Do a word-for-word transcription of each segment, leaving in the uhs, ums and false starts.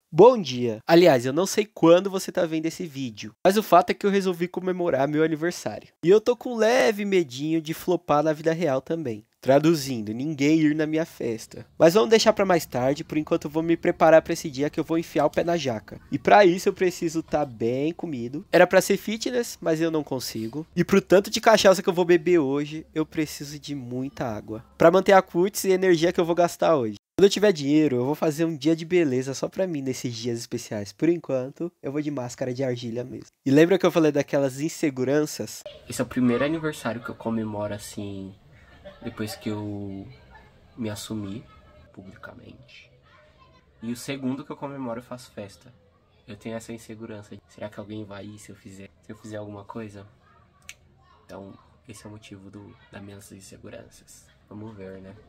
Bom dia! Aliás, eu não sei quando você tá vendo esse vídeo, mas o fato é que eu resolvi comemorar meu aniversário. E eu tô com um leve medinho de flopar na vida real também. Traduzindo, ninguém ir na minha festa. Mas vamos deixar pra mais tarde, por enquanto eu vou me preparar pra esse dia que eu vou enfiar o pé na jaca. E pra isso eu preciso estar bem comido. Era pra ser fitness, mas eu não consigo. E pro tanto de cachaça que eu vou beber hoje, eu preciso de muita água. Pra manter a cutis e a energia que eu vou gastar hoje. Quando eu tiver dinheiro, eu vou fazer um dia de beleza só pra mim nesses dias especiais. Por enquanto, eu vou de máscara de argila mesmo. E lembra que eu falei daquelas inseguranças? Esse é o primeiro aniversário que eu comemoro assim, depois que eu me assumi publicamente. E o segundo que eu comemoro eu faço festa. Eu tenho essa insegurança. Será que alguém vai ir se eu fizer, se eu fizer alguma coisa? Então, esse é o motivo do, das minhas inseguranças. Vamos ver, né?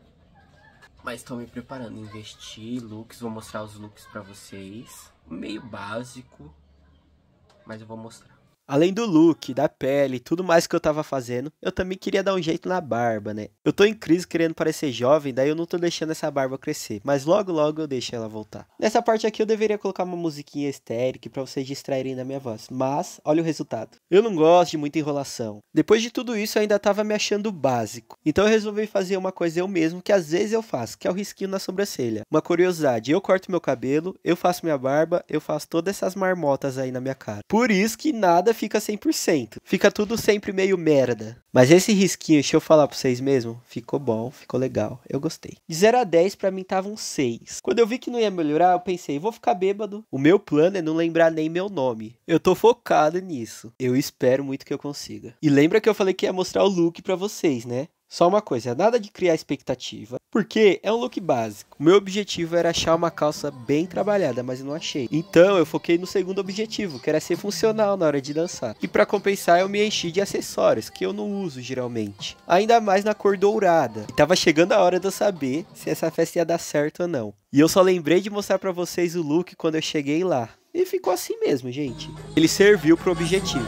Mas estou me preparando, investir looks, vou mostrar os looks pra vocês. Meio básico, mas eu vou mostrar. Além do look, da pele e tudo mais que eu tava fazendo, eu também queria dar um jeito na barba, né? Eu tô em crise querendo parecer jovem, daí eu não tô deixando essa barba crescer, mas logo logo eu deixo ela voltar. Nessa parte aqui eu deveria colocar uma musiquinha estéril pra vocês distraírem da minha voz, mas olha o resultado. Eu não gosto de muita enrolação. Depois de tudo isso eu ainda tava me achando básico, então eu resolvi fazer uma coisa eu mesmo que às vezes eu faço, que é o risquinho na sobrancelha. Uma curiosidade, eu corto meu cabelo, eu faço minha barba, eu faço todas essas marmotas aí na minha cara. Por isso que nada fica cem por cento. Fica tudo sempre meio merda. Mas esse risquinho, deixa eu falar pra vocês mesmo, ficou bom, ficou legal, eu gostei. De zero a dez pra mim tava um seis. Quando eu vi que não ia melhorar, eu pensei, vou ficar bêbado. O meu plano é não lembrar nem meu nome. Eu tô focado nisso. Eu espero muito que eu consiga. E lembra que eu falei que ia mostrar o look pra vocês, né? Só uma coisa, nada de criar expectativa, porque é um look básico. O meu objetivo era achar uma calça bem trabalhada, mas eu não achei. Então eu foquei no segundo objetivo, que era ser funcional na hora de dançar. E para compensar eu me enchi de acessórios, que eu não uso geralmente. Ainda mais na cor dourada. E tava chegando a hora de eu saber se essa festa ia dar certo ou não. E eu só lembrei de mostrar para vocês o look quando eu cheguei lá. E ficou assim mesmo, gente. Ele serviu pro objetivo.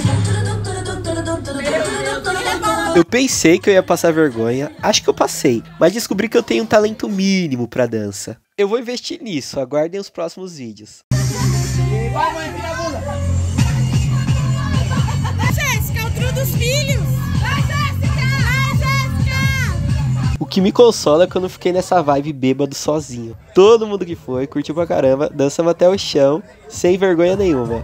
Eu pensei que eu ia passar vergonha, acho que eu passei, mas descobri que eu tenho um talento mínimo pra dança. Eu vou investir nisso, aguardem os próximos vídeos. Jéssica, o trio dos filhos! Vai, Jéssica! Vai, Jéssica! O que me consola é que eu não fiquei nessa vibe bêbado sozinho. Todo mundo que foi, curtiu pra caramba, dançamos até o chão, sem vergonha nenhuma.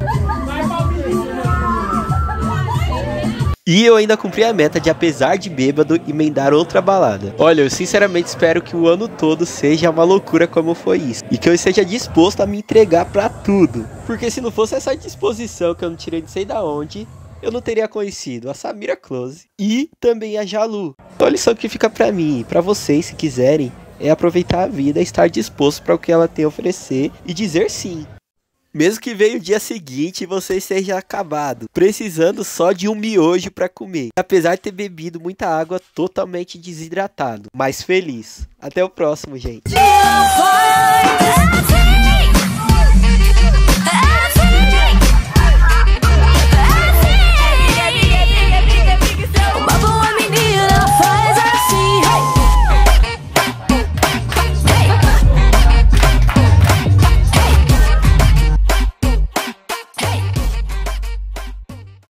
E eu ainda cumpri a meta de, apesar de bêbado, emendar outra balada. Olha, eu sinceramente espero que o ano todo seja uma loucura como foi isso. E que eu esteja disposto a me entregar pra tudo. Porque se não fosse essa disposição que eu não tirei de sei da onde, eu não teria conhecido a Samira Close e também a Jalu. Então a lição que fica pra mim e pra vocês, se quiserem, é aproveitar a vida, estar disposto para o que ela tem a oferecer e dizer sim. Mesmo que venha o dia seguinte e você esteja acabado, precisando só de um miojo para comer. Apesar de ter bebido muita água, totalmente desidratado, mas feliz. Até o próximo, gente.